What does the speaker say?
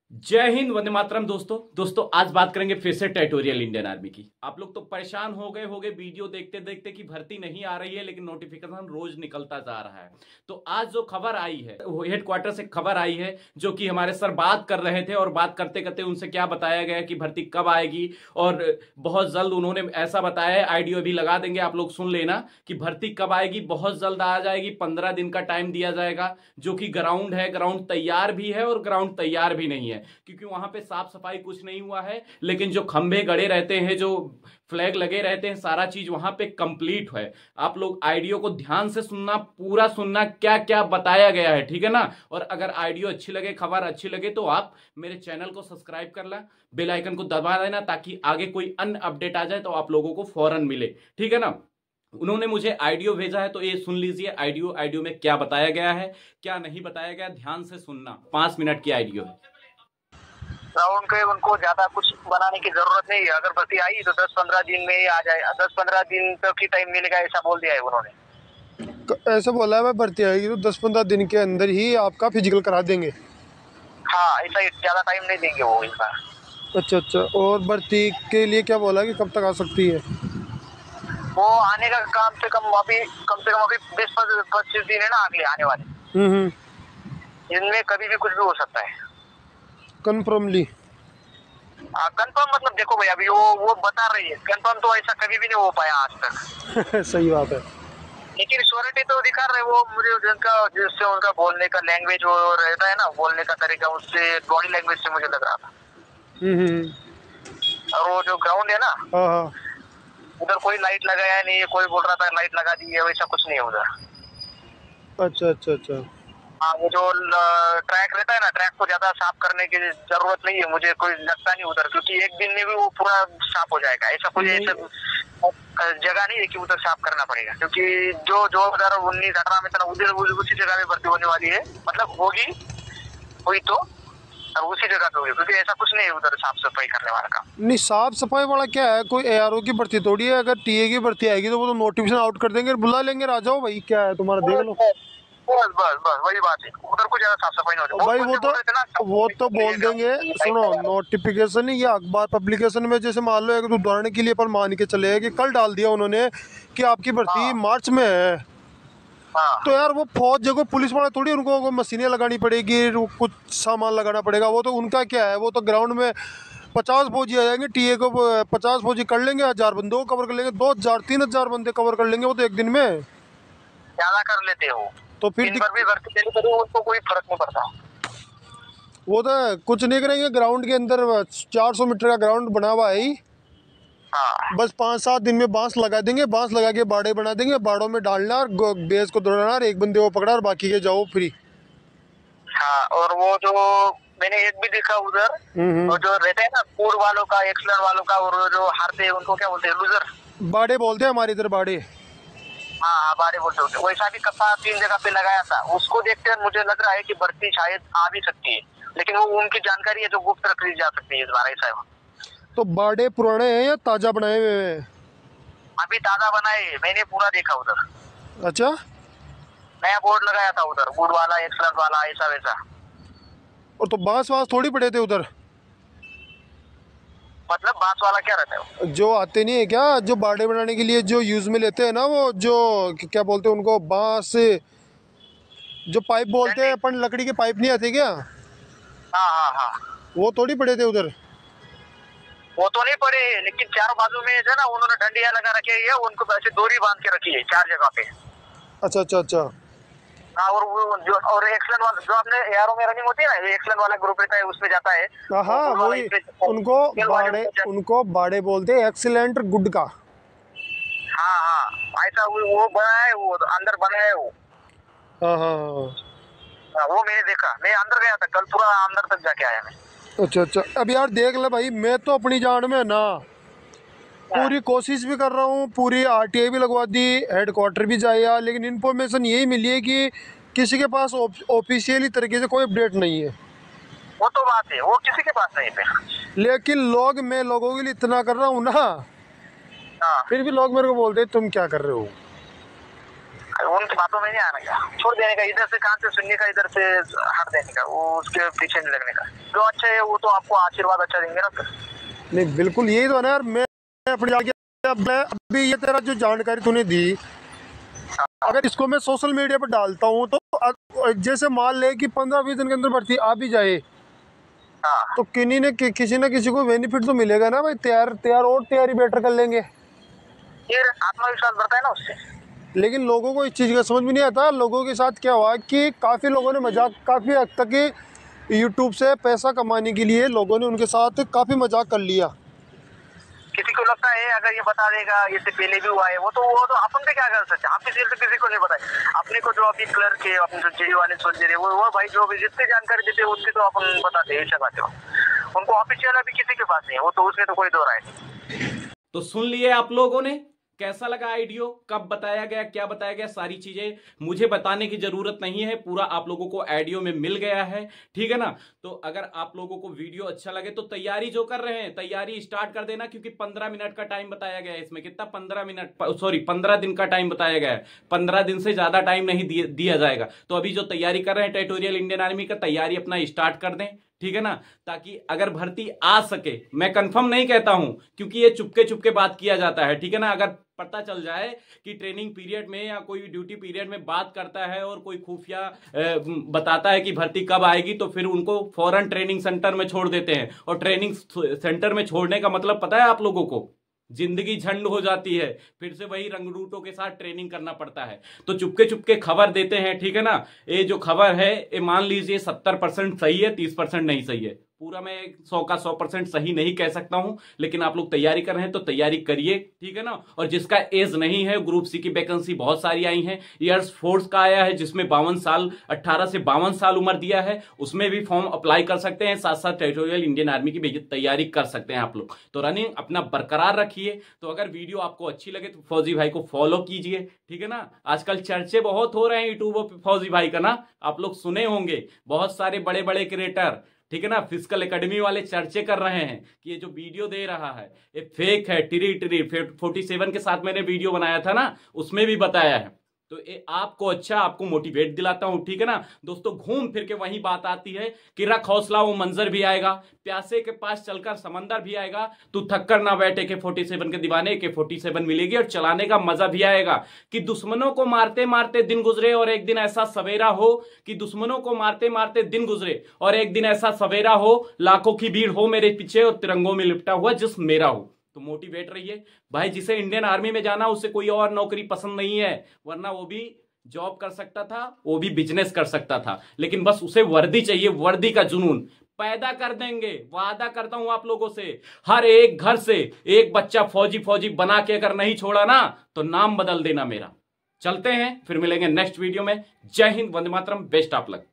जय हिंद, वंदे मातरम। दोस्तों आज बात करेंगे फिर से टेरिटोरियल इंडियन आर्मी की। आप लोग तो परेशान हो गए वीडियो देखते देखते कि भर्ती नहीं आ रही है, लेकिन नोटिफिकेशन रोज निकलता जा रहा है। तो आज जो खबर आई है, वो हेडक्वार्टर से खबर आई है, जो कि हमारे सर बात कर रहे थे, और बात करते करते उनसे क्या बताया गया कि भर्ती कब आएगी, और बहुत जल्द उन्होंने ऐसा बताया है, आईडियो भी लगा देंगे, आप लोग सुन लेना कि भर्ती कब आएगी। बहुत जल्द आ जाएगी, 15 दिन का टाइम दिया जाएगा। जो कि ग्राउंड है, ग्राउंड तैयार भी है और ग्राउंड तैयार भी नहीं है, क्योंकि वहां पे साफ सफाई कुछ नहीं हुआ है। लेकिन जो खंभे गड़े रहते हैं, जो फ्लैग लगे रहते हैं, सारा चीज वहां पे कंप्लीट है। आप लोग आइडियो को ध्यान से सुनना, पूरा सुनना, क्या क्या बताया गया है, ठीक है ना। और अगर आइडियो अच्छी लगे, खबर अच्छी लगे, तो आप मेरे चैनल को सब्सक्राइब कर ला, बेल आइकन को दबा देना, ताकि आगे कोई अन्य अपडेट आ जाए तो आप लोगों को फौरन मिले, ठीक है ना। उन्होंने मुझे आइडियो भेजा है, तो ये सुन लीजिए आइडियो में क्या बताया गया है, क्या नहीं बताया गया, ध्यान से सुनना। 5 मिनट की आइडियो है। ग्राउंड के उनको ज्यादा कुछ बनाने की जरूरत नहीं है। अगर भर्ती आई तो 10-15 दिन में ही आ जाए, 10-15 दिन तक ही टाइम मिलेगा, ऐसा बोल दिया है उन्होंने। ऐसा बोला है, मैं भर्ती आएगी तो 10-15 दिन के अंदर ही आपका फिजिकल करा देंगे। हाँ, ऐसा ज्यादा टाइम नहीं देंगे वो इस बार। अच्छा। और भर्ती के लिए क्या बोला कि कब तक आ सकती है? वो आने का कम से कम अभी 20-25 दिन है ना अगले आने वाले। इनमें कभी भी कुछ भी हो सकता है। कन्फर्मली? कंफर्म मतलब देखो भाई, अभी वो बता रही है, कंफर्म तो ऐसा कभी भी नहीं हो पाया आज तक। सही बात है। लेकिन श्योरिटी तो दिखा रहे वो मुझे, जिससे उनका बोलने का लैंग्वेज वो रहता है ना, बोलने का तरीका, उससे बॉडी लैंग्वेज से मुझे लग रहा था। और वो जो ग्राउंड है ना, हाँ, उधर कोई लाइट लगाया नहीं है। कोई बोल रहा था लाइट लगा दी है, वैसा कुछ नहीं है उधर। अच्छा। हाँ, वो जो ट्रैक रहता है ना, ट्रैक को ज्यादा साफ करने की जरूरत नहीं है, मुझे कोई लगता नहीं उधर, क्योंकि एक दिन में भी वो पूरा साफ हो जाएगा। ऐसा कोई जगह नहीं है कि उधर साफ करना पड़ेगा, क्योंकि जो 2019-18 में था उधर उसी जगह में भर्ती होने वाली है, मतलब होगी हुई तो, और उसी जगह पे होगी, क्योंकि ऐसा कुछ नहीं है उधर साफ सफाई करने वाला काम। नहीं, साफ सफाई वाला क्या है, कोई एआरओ की भर्ती थोड़ी है। अगर टीए की भर्ती आएगी तो वो तो नोटिफिकेशन आउट कर देंगे, बुला लेंगे, आ जाओ भाई, क्या है तुम्हारा, देख लो। बस वही बात है, उधर को ज्यादा साफ सफाई नहीं होती भाई। वो तो बोल देंगे, सुनो, नोटिफिकेशन या अखबार पब्लिकेशन में, जैसे मान लो एक उदाहरण के लिए पर मान के चले कि कल डाल दिया उन्होंने कि आपकी भर्ती मार्च में है। तो यार वो फौज जगह पुलिस वाले थोड़ी, उनको मशीनें लगानी पड़ेगी, कुछ सामान लगाना पड़ेगा। वो तो उनका क्या है, वो तो ग्राउंड में 50 फौजी आ जाएंगे, टीए को 50 फौजी कर लेंगे, 1000 बंदों को कवर कर लेंगे, 2000-3000 बंदे कवर कर लेंगे वो तो एक दिन में। ज्यादा कर लेते हो तो फिर दिन भर भी भर्ती देनी पड़े, उनको कोई फर्क नहीं पड़ता। वो तो कुछ नहीं करेंगे। ग्राउंड के अंदर 400 मीटर का ग्राउंड बना हुआ है ही। बस 5-7 दिन में बांस लगा देंगे, बांस लगा के बाड़े बना देंगे, बाड़ों में डालना और बेस को दौड़ाना, और एक बंदे को पकड़ा और बाकी के जाओ फ्री। हाँ, और वो जो मैंने एक भी देखा उधर, वो जो रहते हैं ना पूर वालों का, एक्सलर वालों का, और जो हारते हैं उनको क्या बोलते हैं, लूजर। बाड़े बोलते हैं हमारे इधर, बाड़े। हाँ, बाड़े बोलते होते। वैसा भी कप्पा 3 जगह पे लगाया था। उसको देखते मुझे लग रहा है कि भर्ती शायद आ भी सकती है, लेकिन वो उनकी जानकारी है जो गुप्त रखी जा सकती है इस बार, ऐसा है। तो बाड़े पुराने हैं या ताजा बनाए हुए हैं? अभी ताजा बनाए, मैंने पूरा देखा उधर। अच्छा। नया बोर्ड लगाया था उधर, वुड वाला, एक्सलर वाला, ऐसा वैसा। और तो बांस वास थोड़ी पड़े थे उधर? मतलब बांस वाला क्या रहता है? जो आते नहीं है क्या, जो बाड़े बनाने के लिए जो यूज में लेते हैं ना, वो जो क्या बोलते हैं उनको, बांस, जो पाइप बोलते हैं अपन, लकड़ी के पाइप नहीं आते क्या? हाँ, वो थोड़ी पड़े थे उधर। वो तो नहीं पड़े, लेकिन चारों बाजू में जो ना उन्होंने डंडियां लगा रखी है, उनको ऐसे डोरी बांध के रखी है 4 जगह पे। अच्छा। हाँ, और वो जो और एक्सलन वाला जो अपने एआरओ में रनिंग होती है ना, एक्सलन वाला ग्रुप रहता है, उसमें जाता है। हाँ, वही उनको बाड़े बोलते हैं, एक्सीलेंट गुड का। हाँ, ऐसा वो बना है, वो अंदर बना है वो। हाँ, वो मैंने देखा, मैं अंदर गया था कल, पूरा अंदर तक जाके आया मैं। अच्छा। अब यार देख ले भाई, मैं तो अपनी जान में ना पूरी कोशिश भी कर रहा हूँ, पूरी आरटीआई भी लगवा दी, हेडक्वार्टर भी जाया, लेकिन इन्फॉर्मेशन यही मिली है कि किसी के पास ऑफिशियली तरीके से कोई अपडेट नहीं है। वो तो बात है, वो किसी के पास नहीं है। लेकिन मैं लोगों के लिए इतना कर रहा हूँ ना, फिर भी लोग मेरे को बोलते हैं तुम क्या कर रहे हो। उन बातों में नहीं आने का, छोड़ देने का, इधर से कान से सुनने का, इधर से हट देने का, वो उसके पीछे नहीं लगने का। जो अच्छे है वो तो आपको आशीर्वाद अच्छा देंगे ना सर। नहीं बिल्कुल यही तो है ना यार। मैं अपनी आगे मैं अभी ये तेरा जो जानकारी तूने दी, अगर इसको मैं सोशल मीडिया पर डालता हूँ तो जैसे मान ले कि 15-20 दिन के अंदर भर्ती आ भी जाए, हाँ तो किसी ना किसी को बेनिफिट तो मिलेगा ना भाई। तैयारी बेटर कर लेंगे, फिर आत्मविश्वास बढ़ता है ना उससे। लेकिन लोगों को इस चीज़ का समझ में नहीं आता। लोगों के साथ क्या हुआ कि काफ़ी लोगों ने मजाक, काफ़ी हद तक यूट्यूब से पैसा कमाने के लिए लोगों ने उनके साथ काफ़ी मजाक कर लिया। किसी को लगता है अगर ये बता देगा, इससे पहले भी हुआ है, वो तो अपन पे क्या कर सकते हैं। आप किसी को नहीं बताए। अपने को जो अभी क्लर्क है, अपने जो जेडी वाले सोल्जर है, वो भाई जो भी जितनी जानकारी देते हैं उसके तो अपन बताते हैं, ऐसा बात है। उनको ऑफिशियल अभी किसी के पास नहीं है, वो तो उसमें तो कोई दो राय नहीं। तो सुन लिए आप लोगों ने, कैसा लगा आइडियो, कब बताया गया, क्या बताया गया, सारी चीजें मुझे बताने की जरूरत नहीं है, पूरा आप लोगों को आइडियो में मिल गया है, ठीक है ना। तो अगर आप लोगों को वीडियो अच्छा लगे तो तैयारी जो कर रहे हैं तैयारी स्टार्ट कर देना, क्योंकि 15 मिनट का टाइम बताया गया है इसमें। कितना? 15 दिन का टाइम बताया गया है। 15 दिन से ज्यादा टाइम नहीं दिया जाएगा। तो अभी जो तैयारी कर रहे हैं टेरिटोरियल इंडियन आर्मी का, तैयारी अपना स्टार्ट कर दें, ठीक है ना, ताकि अगर भर्ती आ सके। मैं कंफर्म नहीं कहता हूं क्योंकि ये चुपके चुपके बात किया जाता है, ठीक है ना। अगर पता चल जाए कि ट्रेनिंग पीरियड में या कोई ड्यूटी पीरियड में बात करता है और कोई खुफिया बताता है कि भर्ती कब आएगी, तो फिर उनको फौरन ट्रेनिंग सेंटर में छोड़ देते हैं। और ट्रेनिंग सेंटर में छोड़ने का मतलब पता है आप लोगों को? जिंदगी झंड हो जाती है, फिर से वही रंगरूटों के साथ ट्रेनिंग करना पड़ता है। तो चुपके चुपके खबर देते हैं, ठीक है ना। ये जो खबर है ये मान लीजिए 70% सही है, 30% नहीं सही है। पूरा मैं 100 का 100% सही नहीं कह सकता हूं, लेकिन आप लोग तैयारी कर रहे हैं तो तैयारी करिए, ठीक है ना। और जिसका एज नहीं है, ग्रुप सी की वैकेंसी बहुत सारी आई हैं। एयर फोर्स का आया है जिसमें 52 साल, 18 से 52 साल उम्र दिया है, उसमें भी फॉर्म अप्लाई कर सकते हैं। साथ साथ टेरिटोरियल इंडियन आर्मी की तैयारी कर सकते हैं आप लोग। तो रनिंग अपना बरकरार रखिए। तो अगर वीडियो आपको अच्छी लगे तो फौजी भाई को फॉलो कीजिए, ठीक है ना। आजकल चर्चे बहुत हो रहे हैं यूट्यूब पे फौजी भाई का ना, आप लोग सुने होंगे। बहुत सारे बड़े बड़े क्रिएटर, ठीक है ना, फिजिकल एकेडमी वाले चर्चे कर रहे हैं कि ये जो वीडियो दे रहा है ये फेक है। टिरी 47 के साथ मैंने वीडियो बनाया था ना, उसमें भी बताया है। तो ये आपको मोटिवेट दिलाता हूं, ठीक है ना दोस्तों। घूम फिर के वही बात आती है कि रख हौसला, वो मंजर भी आएगा। प्यासे के पास चलकर समंदर भी आएगा। तू थक कर ना बैठे के 47 के दीवाने, के 47 मिलेगी और चलाने का मजा भी आएगा। कि दुश्मनों को मारते मारते दिन गुजरे और एक दिन ऐसा सवेरा हो, कि दुश्मनों को मारते मारते दिन गुजरे और एक दिन ऐसा सवेरा हो, लाखों की भीड़ हो मेरे पीछे और तिरंगों में लिपटा हुआ जिस्म मेरा हो। तो मोटिवेट रहिए भाई। जिसे इंडियन आर्मी में जाना उसे कोई और नौकरी पसंद नहीं है, वरना वो भी जॉब कर सकता था, वो भी बिजनेस कर सकता था, लेकिन बस उसे वर्दी चाहिए। वर्दी का जुनून पैदा कर देंगे, वादा करता हूं आप लोगों से। हर एक घर से एक बच्चा फौजी बना के अगर नहीं छोड़ा ना, तो नाम बदल देना मेरा। चलते हैं, फिर मिलेंगे नेक्स्ट वीडियो में। Jai Hind, Vande Mataram, best of luck.